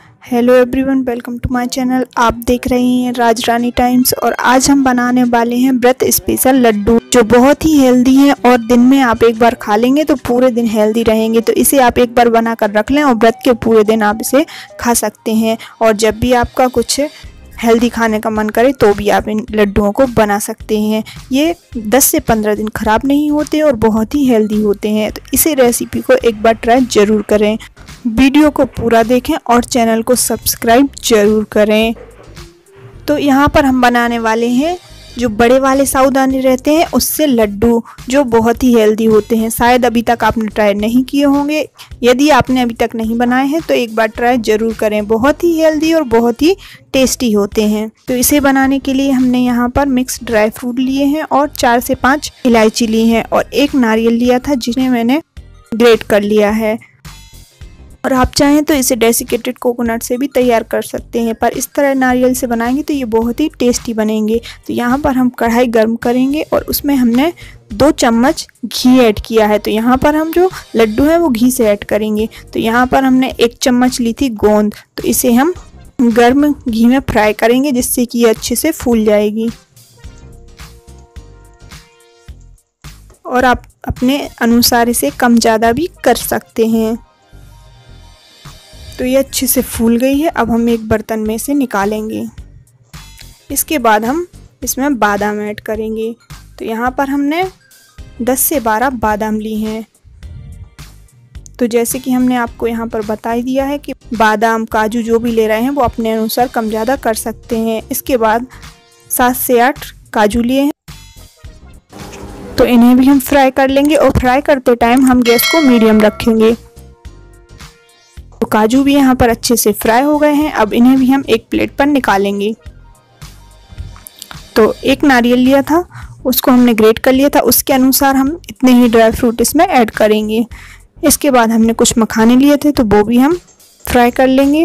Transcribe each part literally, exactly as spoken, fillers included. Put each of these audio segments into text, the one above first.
Hello everyone, welcome to my channel. आप देख रहे हैं राज रानी टाइम्स और आज हम बनाने वाले हैं व्रत स्पेशल लड्डू, जो बहुत ही हेल्दी हैं और दिन में आप एक बार खा लेंगे तो पूरे दिन हेल्दी रहेंगे। तो इसे आप एक बार बना कर रख लें और व्रत के पूरे दिन आप इसे खा सकते हैं। और जब भी आपका कुछ हेल्दी खाने का मन करे तो भी आप इन लड्डुओं को बना सकते हैं। ये दस से पंद्रह दिन ख़राब नहीं होते और बहुत ही हेल्दी होते हैं। तो इसी रेसिपी को एक बार ट्राई ज़रूर करें। वीडियो को पूरा देखें और चैनल को सब्सक्राइब ज़रूर करें। तो यहाँ पर हम बनाने वाले हैं जो बड़े वाले साबूदाने रहते हैं उससे लड्डू, जो बहुत ही हेल्दी होते हैं। शायद अभी तक आपने ट्राई नहीं किए होंगे। यदि आपने अभी तक नहीं बनाए हैं तो एक बार ट्राई ज़रूर करें। बहुत ही हेल्दी और बहुत ही टेस्टी होते हैं। तो इसे बनाने के लिए हमने यहाँ पर मिक्स ड्राई फ्रूट लिए हैं और चार से पाँच इलायची ली हैं और एक नारियल लिया था जिन्हें मैंने ग्रेट कर लिया है। और आप चाहें तो इसे डेसिकेटेड कोकोनट से भी तैयार कर सकते हैं, पर इस तरह नारियल से बनाएंगे तो ये बहुत ही टेस्टी बनेंगे। तो यहाँ पर हम कढ़ाई गर्म करेंगे और उसमें हमने दो चम्मच घी ऐड किया है। तो यहाँ पर हम जो लड्डू हैं वो घी से ऐड करेंगे। तो यहाँ पर हमने एक चम्मच ली थी गोंद, तो इसे हम गर्म घी में फ्राई करेंगे जिससे कि ये अच्छे से फूल जाएगी। और आप अपने अनुसार इसे कम ज़्यादा भी कर सकते हैं। तो ये अच्छे से फूल गई है। अब हम एक बर्तन में से निकालेंगे। इसके बाद हम इसमें बादाम ऐड करेंगे। तो यहाँ पर हमने दस से बारह बादाम ली हैं। तो जैसे कि हमने आपको यहाँ पर बता ही दिया है कि बादाम काजू जो भी ले रहे हैं वो अपने अनुसार कम ज़्यादा कर सकते हैं। इसके बाद सात से आठ काजू लिए हैं, तो इन्हें भी हम फ्राई कर लेंगे। और फ्राई करते टाइम हम गैस को मीडियम रखेंगे। तो काजू भी यहाँ पर अच्छे से फ्राई हो गए हैं। अब इन्हें भी हम एक प्लेट पर निकालेंगे। तो एक नारियल लिया था, उसको हमने ग्रेट कर लिया था, उसके अनुसार हम इतने ही ड्राई फ्रूट इसमें ऐड करेंगे। इसके बाद हमने कुछ मखाने लिए थे तो वो भी हम फ्राई कर लेंगे।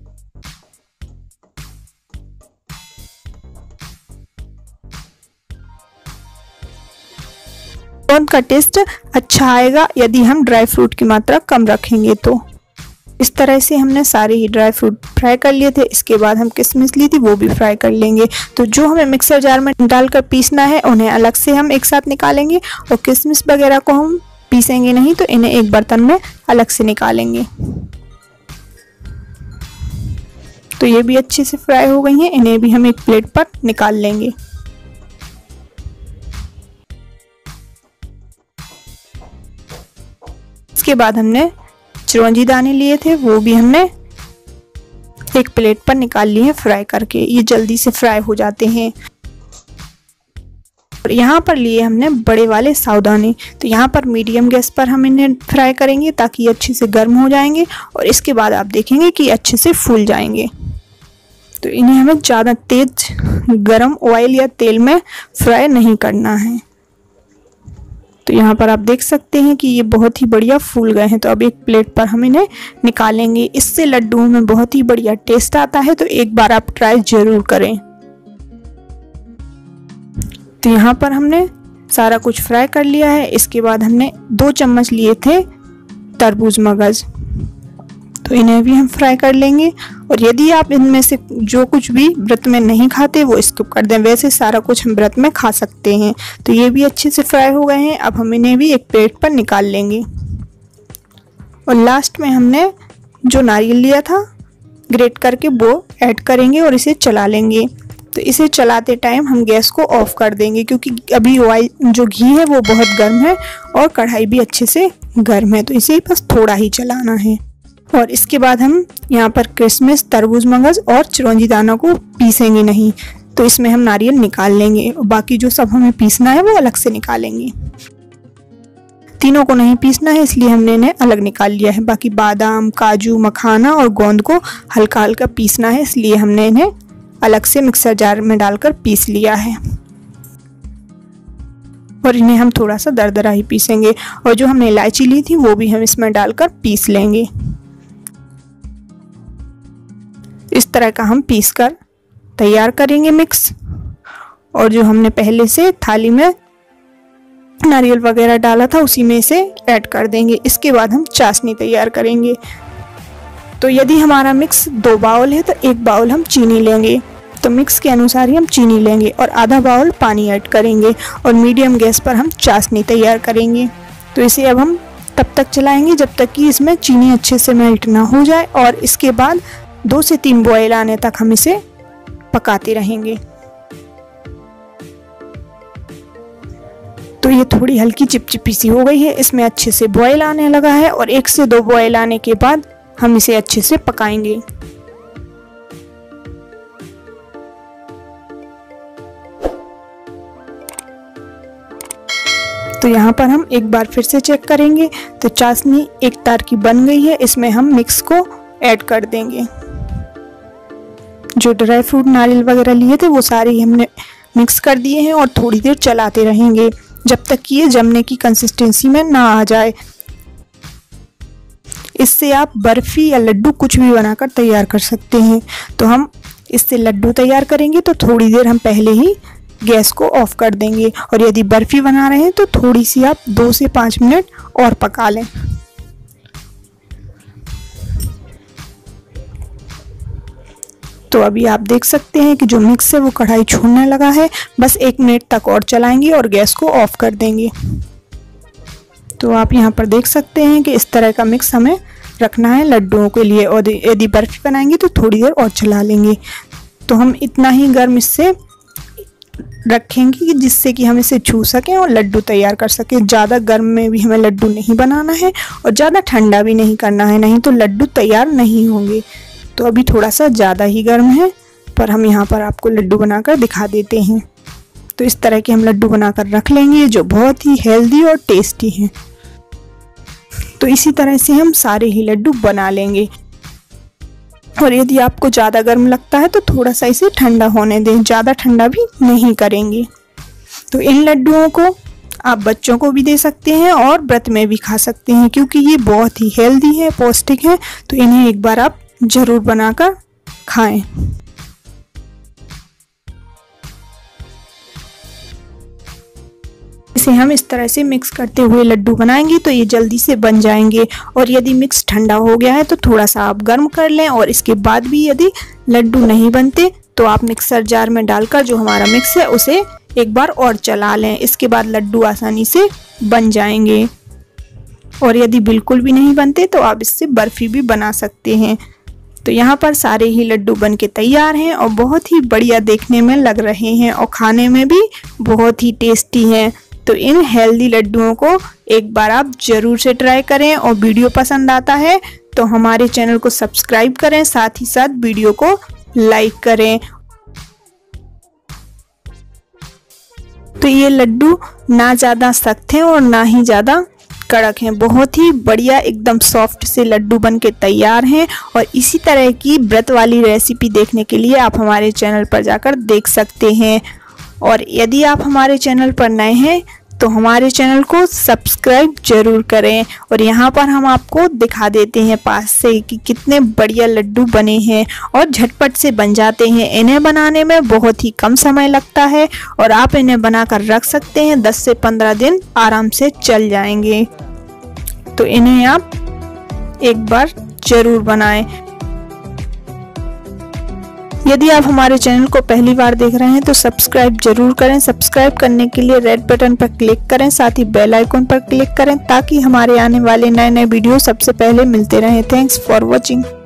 उनका टेस्ट अच्छा आएगा यदि हम ड्राई फ्रूट की मात्रा कम रखेंगे। तो इस तरह से हमने सारे ही ड्राई फ्रूट फ्राई कर लिए थे। इसके बाद हम किशमिश ली थी वो भी फ्राई कर लेंगे। तो जो हमें मिक्सर जार में डालकर पीसना है उन्हें अलग से हम एक साथ निकालेंगे और किशमिश वगैरह को हम पीसेंगे नहीं, तो इन्हें एक बर्तन में अलग से निकालेंगे। तो ये भी अच्छे से फ्राई हो गई हैं। इन्हें भी हम एक प्लेट पर निकाल लेंगे। इसके बाद हमने चिरौंजी दाने लिए थे वो भी हमने एक प्लेट पर निकाल लिए हैं फ्राई करके। ये जल्दी से फ्राई हो जाते हैं। और यहाँ पर लिए हमने बड़े वाले साबूदाने। तो यहाँ पर मीडियम गैस पर हम इन्हें फ्राई करेंगे ताकि ये अच्छे से गर्म हो जाएंगे और इसके बाद आप देखेंगे कि अच्छे से फूल जाएंगे। तो इन्हें हमें ज़्यादा तेज गर्म ऑयल या तेल में फ्राई नहीं करना है। तो यहाँ पर आप देख सकते हैं कि ये बहुत ही बढ़िया फूल गए हैं। तो अब एक प्लेट पर हम इन्हें निकालेंगे। इससे लड्डुओं में बहुत ही बढ़िया टेस्ट आता है, तो एक बार आप ट्राई जरूर करें। तो यहाँ पर हमने सारा कुछ फ्राई कर लिया है। इसके बाद हमने दो चम्मच लिए थे तरबूज मगज, तो इन्हें भी हम फ्राई कर लेंगे। और यदि आप इनमें से जो कुछ भी व्रत में नहीं खाते वो स्किप कर दें, वैसे सारा कुछ हम व्रत में खा सकते हैं। तो ये भी अच्छे से फ्राई हो गए हैं। अब हम इन्हें भी एक प्लेट पर निकाल लेंगे। और लास्ट में हमने जो नारियल लिया था ग्रेट करके वो ऐड करेंगे और इसे चला लेंगे। तो इसे चलाते टाइम हम गैस को ऑफ कर देंगे क्योंकि अभी ऑयल जो घी है वो बहुत गर्म है और कढ़ाई भी अच्छे से गर्म है। तो इसे बस थोड़ा ही चलाना है। और इसके बाद हम यहाँ पर किशमिश, तरबूज मगज और चिरौंजी दाना को पीसेंगे नहीं। तो इसमें हम नारियल निकाल लेंगे और बाकी जो सब हमें पीसना है वो अलग से निकालेंगे। तीनों को नहीं पीसना है इसलिए हमने इन्हें अलग निकाल लिया है। बाकी बादाम, काजू, मखाना और गोंद को हल्का हल्का पीसना है, इसलिए हमने इन्हें अलग से मिक्सर जार में डालकर पीस लिया है। और इन्हें हम थोड़ा सा दरदरा ही पीसेंगे। और जो हमने इलायची ली थी वो भी हम इसमें डालकर पीस लेंगे। इस तरह का हम पीस कर तैयार करेंगे मिक्स। और जो हमने पहले से थाली में नारियल वगैरह डाला था उसी में से ऐड कर देंगे। इसके बाद हम चाशनी तैयार करेंगे। तो यदि हमारा मिक्स दो बाउल है तो एक बाउल हम चीनी लेंगे, तो मिक्स के अनुसार ही हम चीनी लेंगे और आधा बाउल पानी ऐड करेंगे और मीडियम गैस पर हम चाशनी तैयार करेंगे। तो इसे अब हम तब तक चलाएंगे जब तक कि इसमें चीनी अच्छे से मेल्ट ना हो जाए और इसके बाद दो से तीन बॉयल आने तक हम इसे पकाते रहेंगे। तो ये थोड़ी हल्की चिपचिपी सी हो गई है, इसमें अच्छे से बॉयल आने लगा है और एक से दो बॉयल आने के बाद हम इसे अच्छे से पकाएंगे। तो यहाँ पर हम एक बार फिर से चेक करेंगे। तो चाशनी एक तार की बन गई है, इसमें हम मिक्स को ऐड कर देंगे। जो ड्राई फ्रूट नारियल वगैरह लिए थे वो सारे हमने मिक्स कर दिए हैं और थोड़ी देर चलाते रहेंगे जब तक कि ये जमने की कंसिस्टेंसी में ना आ जाए। इससे आप बर्फी या लड्डू कुछ भी बनाकर तैयार कर सकते हैं। तो हम इससे लड्डू तैयार करेंगे तो थोड़ी देर हम पहले ही गैस को ऑफ कर देंगे और यदि बर्फी बना रहे हैं तो थोड़ी सी आप दो से पाँच मिनट और पका लें। तो अभी आप देख सकते हैं कि जो मिक्स है वो कढ़ाई छोड़ने लगा है। बस एक मिनट तक और चलाएंगे और गैस को ऑफ कर देंगे। तो आप यहाँ पर देख सकते हैं कि इस तरह का मिक्स हमें रखना है लड्डुओं के लिए और यदि बर्फी बनाएंगे तो थोड़ी देर और चला लेंगे। तो हम इतना ही गर्म इससे रखेंगे कि जिससे कि हम इसे छू सकें और लड्डू तैयार कर सकें। ज़्यादा गर्म में भी हमें लड्डू नहीं बनाना है और ज़्यादा ठंडा भी नहीं करना है, नहीं तो लड्डू तैयार नहीं होंगे। तो अभी थोड़ा सा ज़्यादा ही गर्म है, पर हम यहाँ पर आपको लड्डू बनाकर दिखा देते हैं। तो इस तरह के हम लड्डू बनाकर रख लेंगे जो बहुत ही हेल्दी और टेस्टी हैं। तो इसी तरह से हम सारे ही लड्डू बना लेंगे और यदि आपको ज़्यादा गर्म लगता है तो थोड़ा सा इसे ठंडा होने दें, ज़्यादा ठंडा भी नहीं करेंगे। तो इन लड्डुओं को आप बच्चों को भी दे सकते हैं और व्रत में भी खा सकते हैं क्योंकि ये बहुत ही हेल्दी है, पौष्टिक है। तो इन्हें एक बार आप ज़रूर बनाकर खाएं। इसे हम इस तरह से मिक्स करते हुए लड्डू बनाएंगे तो ये जल्दी से बन जाएंगे। और यदि मिक्स ठंडा हो गया है तो थोड़ा सा आप गर्म कर लें और इसके बाद भी यदि लड्डू नहीं बनते तो आप मिक्सर जार में डालकर जो हमारा मिक्स है उसे एक बार और चला लें। इसके बाद लड्डू आसानी से बन जाएंगे। और यदि बिल्कुल भी नहीं बनते तो आप इससे बर्फी भी बना सकते हैं। तो यहाँ पर सारे ही लड्डू बन के तैयार हैं और बहुत ही बढ़िया देखने में लग रहे हैं और खाने में भी बहुत ही टेस्टी हैं। तो इन हेल्दी लड्डुओं को एक बार आप ज़रूर से ट्राई करें और वीडियो पसंद आता है तो हमारे चैनल को सब्सक्राइब करें, साथ ही साथ वीडियो को लाइक करें। तो ये लड्डू ना ज़्यादा सख्त हैं और ना ही ज़्यादा कड़क हैं, बहुत ही बढ़िया एकदम सॉफ्ट से लड्डू बन के तैयार हैं। और इसी तरह की व्रत वाली रेसिपी देखने के लिए आप हमारे चैनल पर जाकर देख सकते हैं। और यदि आप हमारे चैनल पर नए हैं तो हमारे चैनल को सब्सक्राइब जरूर करें। और यहाँ पर हम आपको दिखा देते हैं पास से कि कितने बढ़िया लड्डू बने हैं और झटपट से बन जाते हैं। इन्हें बनाने में बहुत ही कम समय लगता है और आप इन्हें बनाकर रख सकते हैं, दस से पंद्रह दिन आराम से चल जाएंगे। तो इन्हें आप एक बार जरूर बनाएं। यदि आप हमारे चैनल को पहली बार देख रहे हैं तो सब्सक्राइब जरूर करें। सब्सक्राइब करने के लिए रेड बटन पर क्लिक करें, साथ ही बेल आइकन पर क्लिक करें ताकि हमारे आने वाले नए नए वीडियो सबसे पहले मिलते रहें। Thanks for watching.